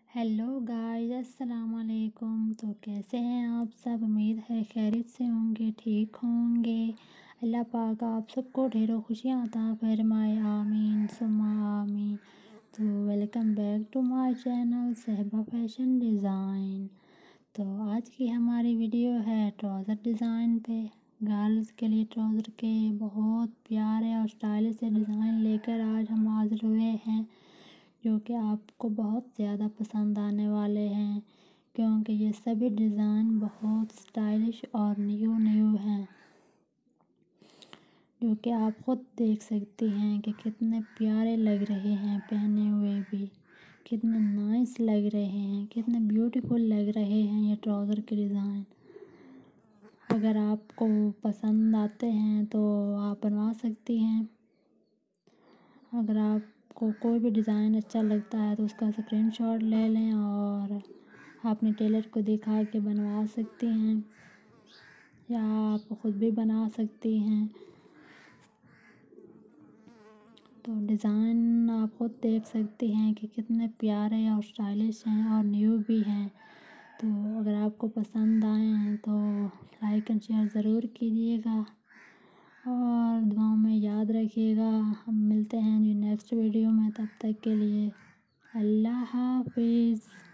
Hello guys, अस्सलाम वालेकुम। तो कैसे हैं आप सब? उम्मीद है खैरियत से होंगे, ठीक होंगे। अल्लाह पाक आप सबको ढेरों खुशियाँ अता फरमाए, आमीन सुम्मा आमीन। तो welcome back to my channel Sahba fashion design. तो आज की हमारी वीडियो है ट्राउज़र डिज़ाइन पे। गर्ल्स के लिए ट्राउज़र के बहुत प्यारे और स्टाइलिश से डिज़ाइन लेकर आज हम हाजिर हुए हैं, जो कि आपको बहुत ज़्यादा पसंद आने वाले हैं, क्योंकि ये सभी डिज़ाइन बहुत स्टाइलिश और न्यू हैं, जो कि आप ख़ुद देख सकती हैं कि कितने प्यारे लग रहे हैं पहने हुए भी, कितने नाइस लग रहे हैं, कितने ब्यूटीफुल लग रहे हैं ये ट्राउज़र के डिज़ाइन। अगर आपको पसंद आते हैं तो आप बनवा सकती हैं। अगर आपको कोई भी डिज़ाइन अच्छा लगता है तो उसका स्क्रीनशॉट ले लें और अपने टेलर को दिखा के बनवा सकती हैं, या आप ख़ुद भी बना सकती हैं। तो डिज़ाइन आप ख़ुद देख सकती हैं कि कितने प्यारे और स्टाइलिश हैं और न्यू भी हैं। तो अगर आपको पसंद आए हैं तो लाइक एंड शेयर ज़रूर कीजिएगा और दुआओं में याद रखिएगा। हम मिलते हैं जी नेक्स्ट वीडियो में, तब तक के लिए अल्लाह हाफ़िज़।